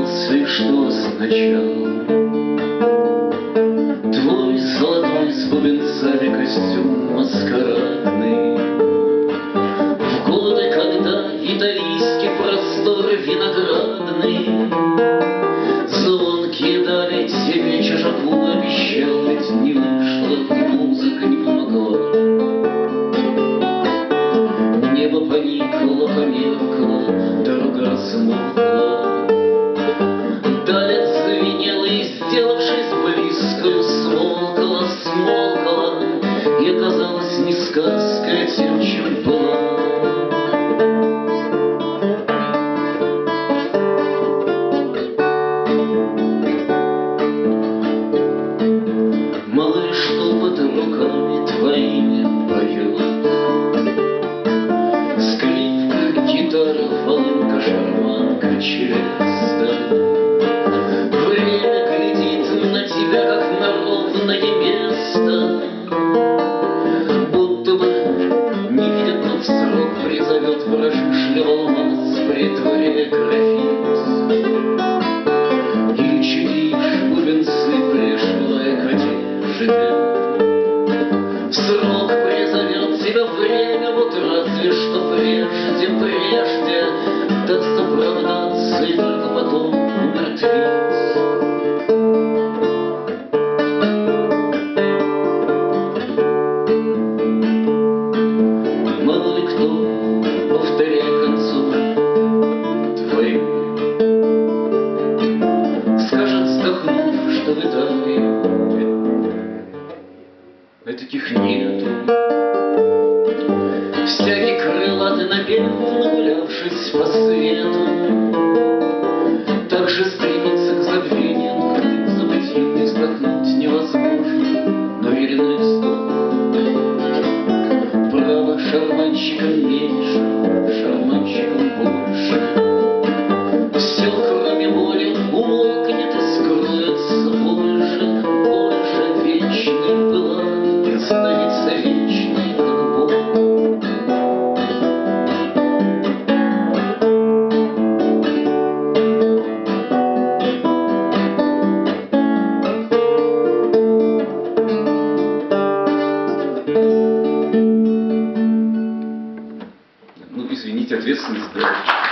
Если что означал твой золотой с бубенцами костюм маскарадный, в годы, когда итальянский простор виноградный звонки дали тебе чужаку обещал, ведь не вышло, и музыка не помогла. Небо поникло, померкло, дорога размокла. Даль отзвенела и, сделавшись близкою, смолкла, смолкла, и оказалась не сказка, а тем, чем была. Малыш, что под руками твоими поет, скрипка, гитара, волынка, шарманка, челеста. Время глядит на тебя, как на ровное место, будто бы не видит, но в срок призовет, прожишля алмаз при дворе графит. Или чудишь бубенцы, пришла к одежде. В срок призовет тебя время, вот разве что прежде, прежде даст оправдаться и только потом умертвить. Мало ли кто, повторяя концу твоим, скажет, вздохнув, что в Италии таких нету. Всякий крылатый напев, нагулявшись по свету, так же стремится к забвению, к забытью, и вздохнуть невозможно, но веренный вздох. Право, шарманщиком меньше, шарманщиком больше. Все, кроме боли, умолкнет и скроется больше, больше. Вечной была и останется вечной, как Бог. Ну, извините, ответственность, да.